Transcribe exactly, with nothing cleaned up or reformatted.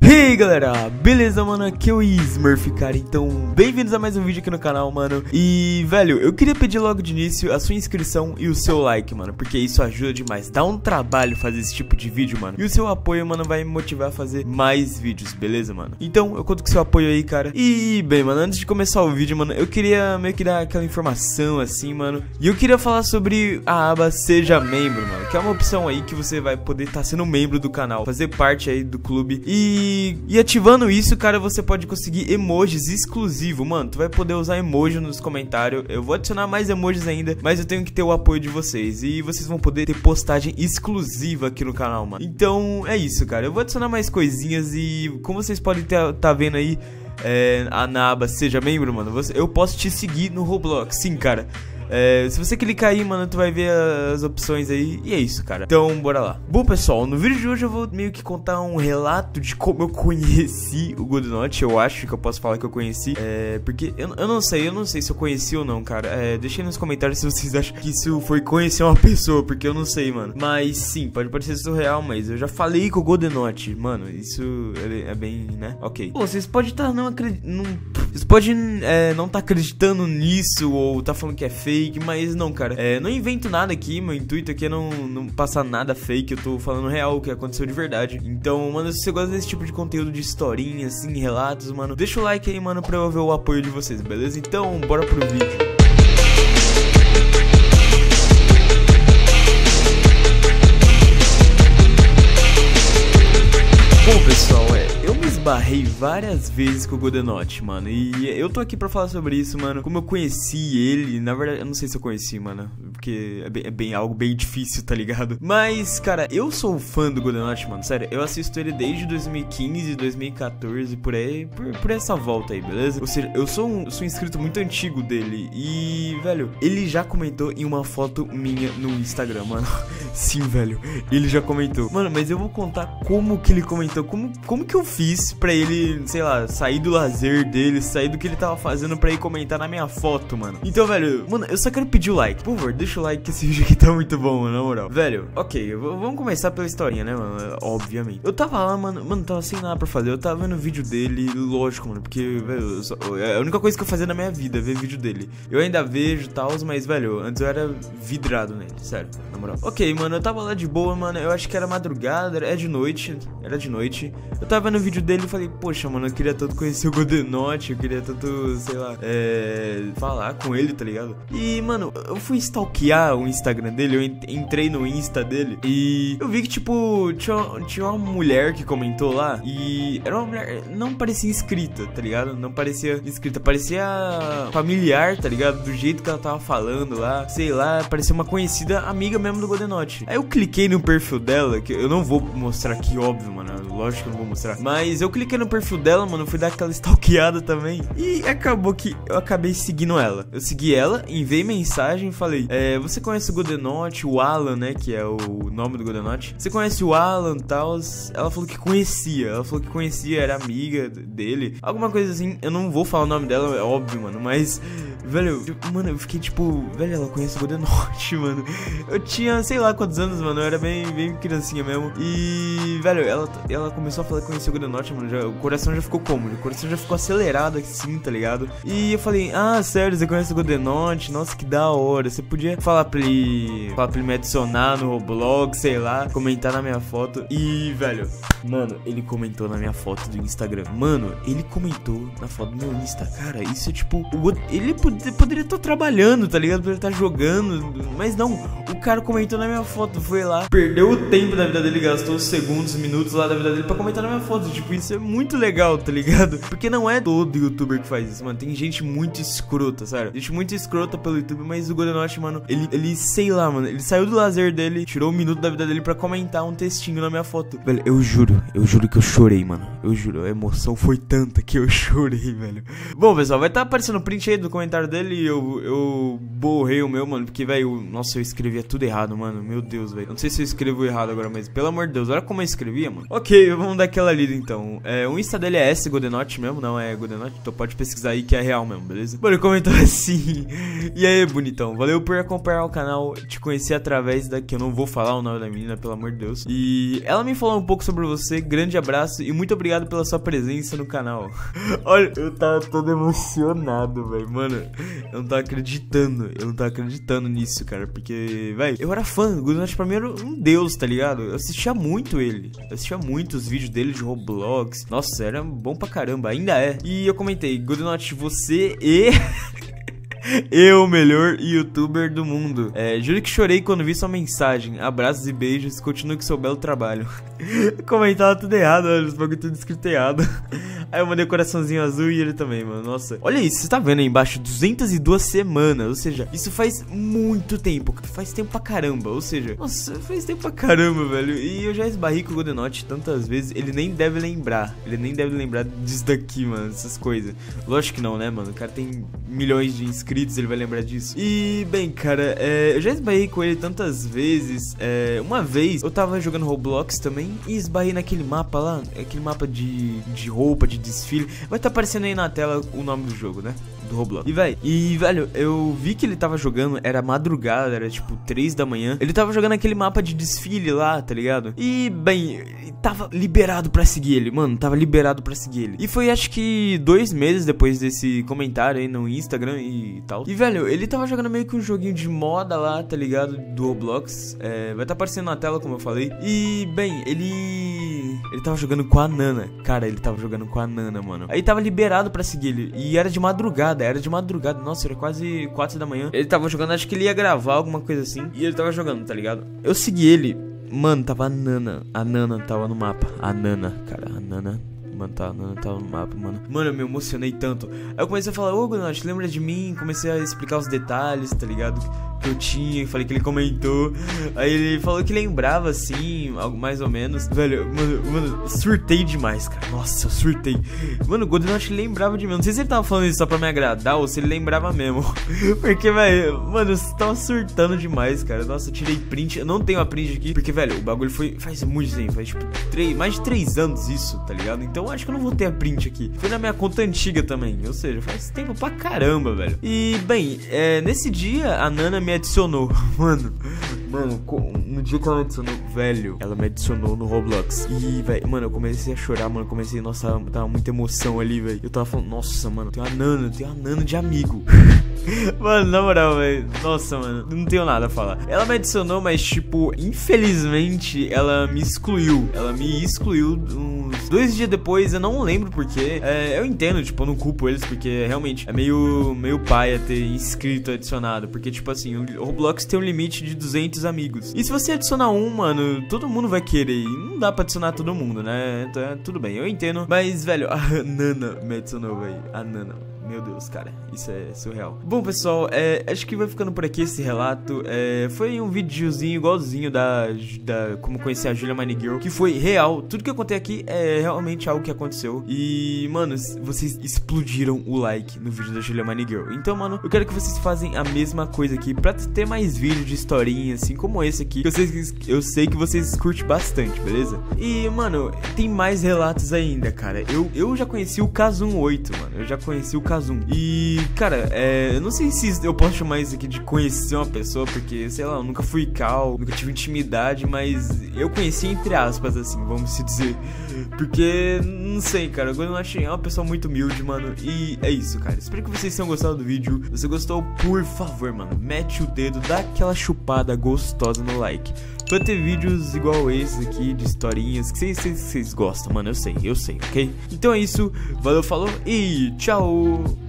E aí galera, beleza mano, aqui é o Smurf, cara, então bem-vindos a mais um vídeo aqui no canal, mano. E velho, eu queria pedir logo de início a sua inscrição e o seu like, mano, porque isso ajuda demais, dá um trabalho fazer esse tipo de vídeo, mano. E o seu apoio, mano, vai me motivar a fazer mais vídeos, beleza, mano? Então eu conto com seu apoio aí, cara. E bem, mano, antes de começar o vídeo, mano, eu queria meio que dar aquela informação assim, mano. E eu queria falar sobre a aba Seja Membro, mano, que é uma opção aí que você vai poder estar tá sendo membro do canal, fazer parte aí do clube. E E ativando isso, cara, você pode conseguir emojis exclusivos, mano. Tu vai poder usar emoji nos comentários. Eu vou adicionar mais emojis ainda, mas eu tenho que ter o apoio de vocês. E vocês vão poder ter postagem exclusiva aqui no canal, mano. Então é isso, cara. Eu vou adicionar mais coisinhas e como vocês podem estar tá vendo aí é, na aba Seja Membro, mano, você, eu posso te seguir no Roblox. Sim, cara. É, se você clicar aí, mano, tu vai ver as opções aí. E é isso, cara. Então, bora lá. Bom, pessoal, no vídeo de hoje eu vou meio que contar um relato de como eu conheci o Godnot. Eu acho que eu posso falar que eu conheci. É, porque eu, eu não sei, eu não sei se eu conheci ou não, cara. É, deixem nos comentários se vocês acham que isso foi conhecer uma pessoa, porque eu não sei, mano. Mas sim, pode parecer surreal, mas eu já falei com o Godnot. Mano, isso é, é bem, né? Ok. Pô, vocês podem estar não acreditando. Vocês podem é, não estar tá acreditando nisso ou tá falando que é fake. Mas não, cara, é, não invento nada aqui. Meu intuito aqui é não, não passar nada fake. Eu tô falando real, o que aconteceu de verdade. Então, mano, se você gosta desse tipo de conteúdo de historinha, assim, relatos, mano, deixa o like aí, mano, pra eu ver o apoio de vocês, beleza? Então, bora pro vídeo. Bom, pessoal, é, eu me esbarrei várias vezes com o Godnot, mano, e eu tô aqui pra falar sobre isso, mano. Como eu conheci ele, na verdade, eu não sei se eu conheci, mano, porque é bem, é bem algo bem difícil, tá ligado? Mas, cara, eu sou fã do Godnot, mano, sério, eu assisto ele desde dois mil e quinze, dois mil e quatorze, por aí, por, por essa volta aí, beleza? Ou seja, eu sou um, sou um inscrito muito antigo dele e, velho, ele já comentou em uma foto minha no Instagram, mano. Sim, velho, ele já comentou. Mano, mas eu vou contar como que ele comentou. Como, como que eu fiz pra ele, sei lá, sair do lazer dele, sair do que ele tava fazendo pra ir comentar na minha foto, mano. Então, velho, mano, eu só quero pedir o like. Por favor, deixa o like que esse vídeo aqui tá muito bom, mano, na moral. Velho, ok, vamos começar pela historinha, né, mano? Obviamente. Eu tava lá, mano, mano, tava sem nada pra fazer. Eu tava vendo o vídeo dele, lógico, mano, porque, velho, só, é a única coisa que eu fazia na minha vida, ver vídeo dele. Eu ainda vejo e tal, mas, velho, antes eu era vidrado nele, sério, na moral. Ok, mano, eu tava lá de boa, mano, eu acho que era madrugada, era de noite, era de noite. Eu tava vendo o vídeo dele e falei, poxa, mano, eu queria tanto conhecer o Godnot, eu queria tanto, sei lá, é, falar com ele, tá ligado? E, mano, eu fui stalkear o Instagram dele, eu entrei no Insta dele e eu vi que, tipo, tinha, tinha uma mulher que comentou lá e era uma mulher, não parecia inscrita, tá ligado? Não parecia inscrita, parecia familiar, tá ligado? Do jeito que ela tava falando lá, sei lá, parecia uma conhecida amiga mesmo do Godnot. Aí eu cliquei no perfil dela, que eu não vou mostrar aqui, óbvio, mano, lógico que eu não vou mostrar, mas eu cliquei no perfil dela, mano, fui dar aquela stalkeada também e acabou que eu acabei seguindo ela. Eu segui ela, enviei mensagem e falei, é, você conhece o Godnot, o Alan, né, que é o nome do Godnot? Você conhece o Alan e tal? Ela falou que conhecia, ela falou que conhecia, era amiga dele, alguma coisa assim. Eu não vou falar o nome dela, é óbvio, mano, mas, velho, eu, mano, eu fiquei tipo, velho, ela conhece o Godnot, mano. Eu tinha, sei lá quantos anos, mano, eu era bem, bem criancinha mesmo. E, velho, ela, ela começou a falar que conhecia o Godnot, mano, já, o coração já ficou como? O coração já ficou acelerado assim, tá ligado? E eu falei, ah, sério, você conhece o Godnot? Nossa, que da hora. Você podia falar pra ele, falar pra ele me adicionar no Roblox, sei lá, comentar na minha foto. E, velho, mano, ele comentou na minha foto do Instagram. Mano, ele comentou na foto do meu Insta. Cara, isso é tipo, ele pod poderia estar trabalhando, tá ligado? Poderia estar jogando, mas não, o cara comentou na minha foto, foi lá, perdeu o tempo da vida dele, gastou os segundos, minutos lá da vida dele pra comentar na minha foto. Tipo, isso é muito legal, tá ligado? Porque não é todo youtuber que faz isso, mano. Tem gente muito escrota, sério. Gente muito escrota pelo YouTube, mas o Godnot, mano, ele, ele, sei lá, mano, ele saiu do lazer dele, tirou um minuto da vida dele pra comentar um textinho na minha foto. Velho, eu juro, eu juro que eu chorei, mano. Eu juro, a emoção foi tanta que eu chorei, velho. Bom, pessoal, vai estar tá aparecendo o print aí do comentário dele e eu, eu borrei o meu, mano, porque, velho, nossa, eu escrevia tudo errado, mano. Meu Deus, velho. Não sei se eu escrevo errado agora, mas pelo amor de Deus, olha como eu escrevia, mano. Ok, E vamos dar aquela lida então. É, o Insta dele é S Godenote mesmo, não é Godenote, então pode pesquisar aí que é real mesmo, beleza? Mano, ele comentou assim: e aí, bonitão, valeu por acompanhar o canal, te conheci através da que eu não vou falar o nome da menina, pelo amor de Deus. E ela me falou um pouco sobre você, grande abraço e muito obrigado pela sua presença no canal. Olha, eu tava todo emocionado, velho, mano, eu não tava acreditando, eu não tava acreditando nisso, cara, porque, velho, eu era fã, o Godenote pra mim era um deus, tá ligado? Eu assistia muito ele, eu assistia muito os vídeos dele de Roblox, nossa, era bom pra caramba, ainda é. E eu comentei, Godenote, você e... eu, o melhor youtuber do mundo. É, juro que chorei quando vi sua mensagem. Abraços e beijos, continue com seu belo trabalho. Comentava tudo errado, olha, os bagulho tudo escrito errado. Aí eu mandei coraçãozinho azul e ele também, mano. Nossa, olha isso, você tá vendo aí embaixo, duzentas e duas semanas. Ou seja, isso faz muito tempo. Faz tempo pra caramba, ou seja, nossa, faz tempo pra caramba, velho. E eu já esbarrei com o Godenote tantas vezes, ele nem deve lembrar. Ele nem deve lembrar disso daqui, mano, essas coisas. Lógico que não, né, mano, o cara tem milhões de inscritos, ele vai lembrar disso. E, bem, cara, é, eu já esbarrei com ele tantas vezes. É, uma vez, eu tava jogando Roblox também e esbarrei naquele mapa lá, aquele mapa de, de roupa, de desfile. Vai tá aparecendo aí na tela o nome do jogo, né? Do Roblox. E, velho, e, velho, eu vi que ele tava jogando, era madrugada, era tipo três da manhã. Ele tava jogando aquele mapa de desfile lá, tá ligado? E, bem, tava liberado pra seguir ele, mano, tava liberado pra seguir ele. E foi, acho que, dois meses depois desse comentário aí no Instagram e tal. E, velho, ele tava jogando meio que um joguinho de moda lá, tá ligado? Do Roblox. É, vai tá aparecendo na tela, como eu falei. E, bem, ele... Ele tava jogando com a Nana. Cara, ele tava jogando com a Nana, mano. Aí tava liberado pra seguir ele. E era de madrugada, era de madrugada. Nossa, era quase quatro da manhã. Ele tava jogando, acho que ele ia gravar alguma coisa assim. E ele tava jogando, tá ligado? Eu segui ele. Mano, tava a Nana. A Nana tava no mapa. A Nana, cara, a Nana... Mano, tá, não tava no mapa, mano. Mano, eu me emocionei tanto. Aí eu comecei a falar, ô, Godenote, lembra de mim? Comecei a explicar os detalhes, tá ligado? Que eu tinha, falei que ele comentou. Aí ele falou que lembrava, assim, algo mais ou menos. Velho, mano, mano, surtei demais, cara. Nossa, eu surtei. Mano, o Godenote lembrava de mim. Não sei se ele tava falando isso só pra me agradar ou se ele lembrava mesmo. Porque, velho, mano, eu tava surtando demais, cara. Nossa, eu tirei print. Eu não tenho a print aqui. Porque, velho, o bagulho foi... Faz muito tempo. Faz, tipo, três, mais de três anos isso, tá ligado? Então, acho que eu não vou ter a print aqui. Foi na minha conta antiga também. Ou seja, faz tempo pra caramba, velho. E, bem, é, nesse dia, a Nana me adicionou. Mano, mano, no dia que ela me adicionou, velho, ela me adicionou no Roblox. E, velho, mano, eu comecei a chorar, mano. Eu comecei, nossa, tava muita emoção ali, velho. Eu tava falando, nossa, mano, tem uma Nana, tem uma Nana de amigo. Mano, na moral, velho. Nossa, mano, não tenho nada a falar. Ela me adicionou, mas, tipo, infelizmente, ela me excluiu. Ela me excluiu uns dois dias depois. Eu não lembro porquê. É, eu entendo, tipo, eu não culpo eles, porque realmente é meio, meio paia ter inscrito adicionado. Porque, tipo assim, o Roblox tem um limite de duzentos amigos. E se você adicionar um, mano, todo mundo vai querer. E não dá pra adicionar todo mundo, né? Então, é, tudo bem, eu entendo. Mas, velho, a Nana me adicionou, velho. A Nana. Meu Deus, cara, isso é surreal. Bom, pessoal, é, acho que vai ficando por aqui esse relato. é, Foi um videozinho igualzinho da, da como conhecer a Julia Minigirl, que foi real. Tudo que eu contei aqui é realmente algo que aconteceu. E, mano, vocês explodiram o like no vídeo da Julia Minigirl. Então, mano, eu quero que vocês façam a mesma coisa aqui, pra ter mais vídeos de historinha, assim como esse aqui, que eu sei, eu sei que vocês curtem bastante, beleza? E, mano, tem mais relatos ainda, cara. Eu, eu já conheci o Kazum oito, mano. Eu já conheci o Kazum. E, cara, é, eu não sei se eu posso chamar isso aqui de conhecer uma pessoa, porque, sei lá, eu nunca fui cal, nunca tive intimidade, mas eu conheci entre aspas, assim, vamos se dizer. Porque, não sei, cara, eu não achei uma pessoa muito humilde, mano. E é isso, cara. Espero que vocês tenham gostado do vídeo. Se você gostou, por favor, mano, mete o dedo, dá aquela chupada gostosa no like, pra ter vídeos igual esse aqui, de historinhas, que vocês, vocês, vocês gostam, mano, eu sei, eu sei, ok? Então é isso, valeu, falou e tchau!